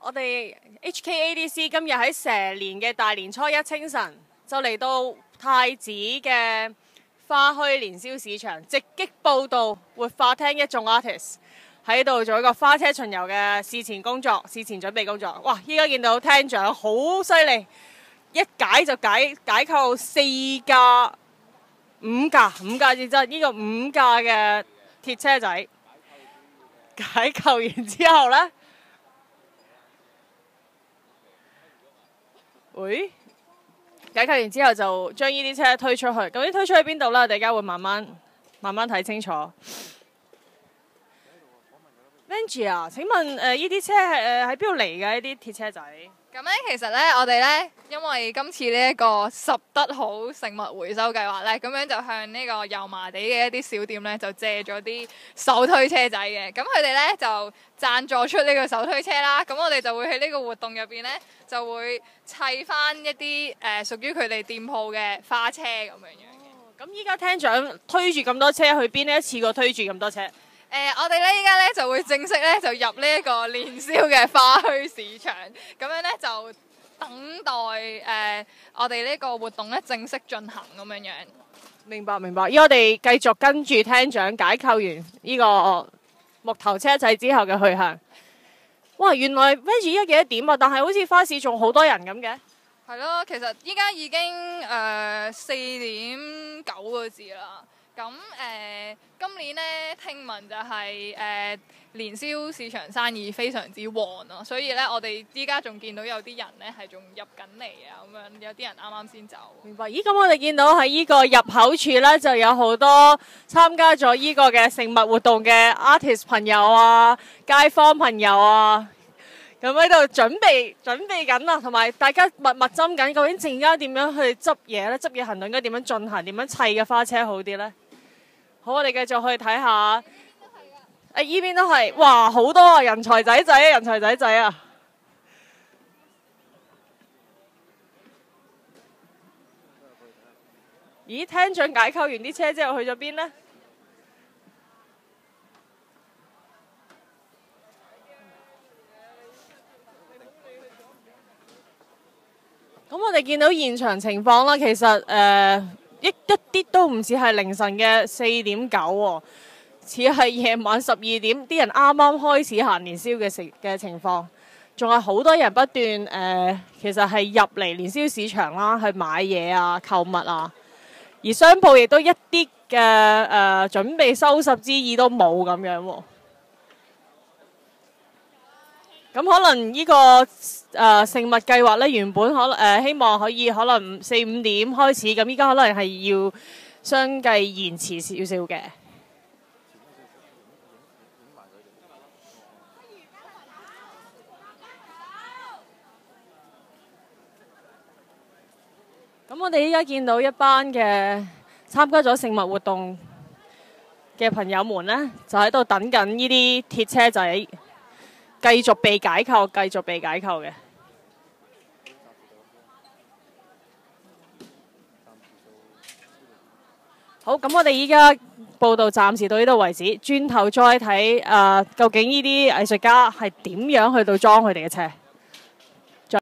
我哋 HKADC 今日喺蛇年嘅大年初一清晨，就嚟到太子嘅花墟年宵市場，直擊報導活化廳一眾 artist 喺度做一個花車巡遊嘅事前工作、事前準備工作。哇！依家見到廳長好犀利，一解就解構4架、5架至真，呢個5架嘅鐵車仔解構完之後呢。會解構完之後就將呢啲車推出去，究竟推出去邊度呢？我哋而家會慢慢睇清楚。Benji 啊，請問呢啲車係喺邊度嚟嘅？呢啲鐵車仔？ 咁咧，其實咧，我哋咧，因為今次呢一個拾得好食物回收計劃咧，咁樣就向呢個油麻地嘅一啲小店咧，就借咗啲手推車仔嘅。咁佢哋咧就贊助出呢個手推車啦。咁我哋就會喺呢個活動入邊咧，就會砌翻一啲屬於佢哋店鋪嘅花車咁樣樣嘅。 咁依家廳長推住咁多車去邊呢？一次過推住咁多車？ 我哋咧依家咧就會正式咧就入呢一個年宵嘅花墟市場，咁樣咧就等待我哋呢個活動咧正式進行咁樣樣。 明白。依我哋繼續跟住廳長解構完呢個木頭車仔之後嘅去向。哇！原來 Benji 依家幾多點啊？但係好似花市仲好多人咁嘅。 係咯，其實依家已經4:09個字啦。咁今年咧聽聞就係年宵市場生意非常之旺啊，所以咧我哋依家仲見到有啲人咧係仲入緊嚟啊，咁樣有啲人啱啱先走。 明白。咦，咁我哋見到喺呢個入口處咧就有好多參加咗呢個嘅食物活動嘅 artist 朋友啊、街坊朋友啊，咁喺度準備緊啊，同埋大家密斟緊，究竟陣間點樣去執嘢咧？執嘢行動應該點樣進行？點樣砌嘅花車好啲咧？好，我哋繼續去睇下。依邊都係，哇，好多啊！人才仔啊！咦，廳長解構完啲車之後去咗邊呢？咁我哋見到現場情況啦，其實一啲都唔似係凌晨嘅4:09喎，似係夜晚12點，啲人啱啱開始行年宵嘅情況，仲係好多人不斷其實係入嚟年宵市場啦，去買嘢啊、購物啊，而商鋪亦都一啲嘅準備收拾之意都冇咁樣喎。咁可能呢個食物計劃咧，原本希望可能4-5點開始，咁依家可能係要相繼延遲少少嘅。咁我哋依家見到一班嘅參加咗食物活動嘅朋友們呢，就喺度等緊呢啲鐵車仔。繼續被解構嘅。好，咁我哋依家報道暫時到呢度為止，轉頭再睇究竟呢啲藝術家係點樣去到裝佢哋嘅車。